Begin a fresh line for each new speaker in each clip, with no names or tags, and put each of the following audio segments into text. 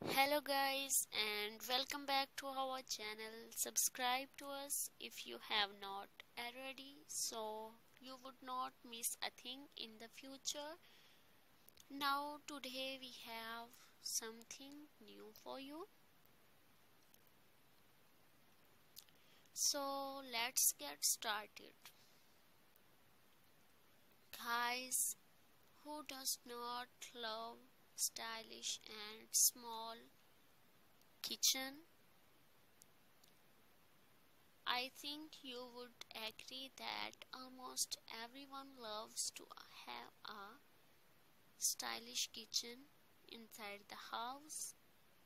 Hello guys and welcome back to our channel. Subscribe to us if you have not already so you would not miss a thing in the future. Now today we have something new for you. So let's get started. Guys, who does not love stylish and small kitchen? I think you would agree that almost everyone loves to have a stylish kitchen inside the house.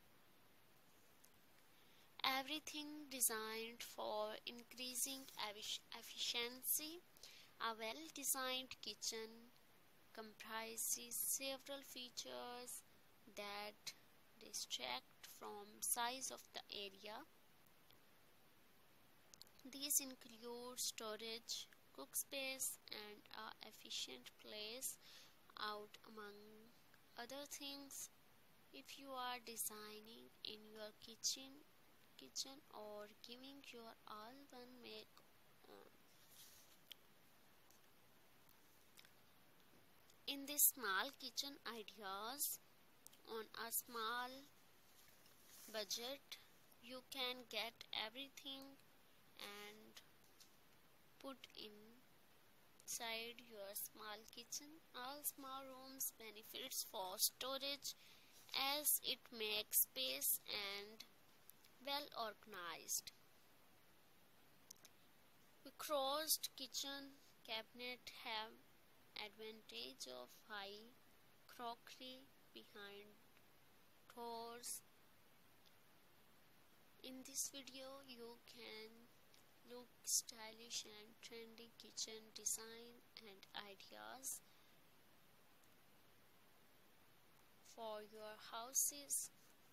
Everything designed for increasing efficiency. A well designed kitchen comprises several features that distract from size of the area. These include storage, cook space, and a efficient place out among other things. If you are designing in your kitchen or giving your all one make on. In these small kitchen ideas on a small budget, you can get everything and put inside your small kitchen. All small rooms benefits for storage as it makes space and well organized. Crossed kitchen cabinet have advantage of high crockery behind doors. In this video you can look stylish and trendy kitchen design and ideas for your houses.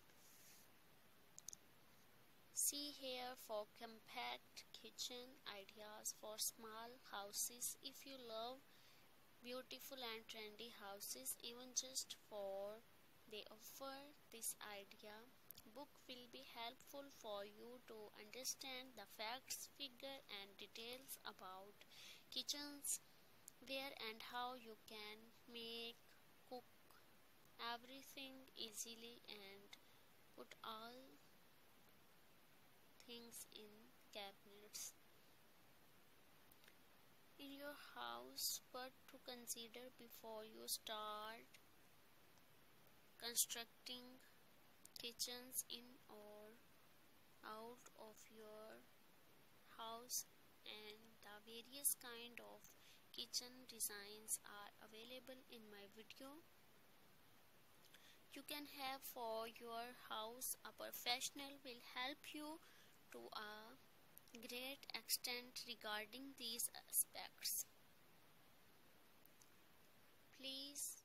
See here for compact kitchen ideas for small houses. If you love beautiful and trendy houses, even just for they offer this idea book will be helpful for you to understand the facts, figure and details about kitchens, where and how you can make, cook everything easily and put all things in cabinets in your house. But to consider before you start constructing kitchens in or out of your house, and the various kind of kitchen designs are available in my video. You can have for your house. A professional will help you to a great extent regarding these aspects. Please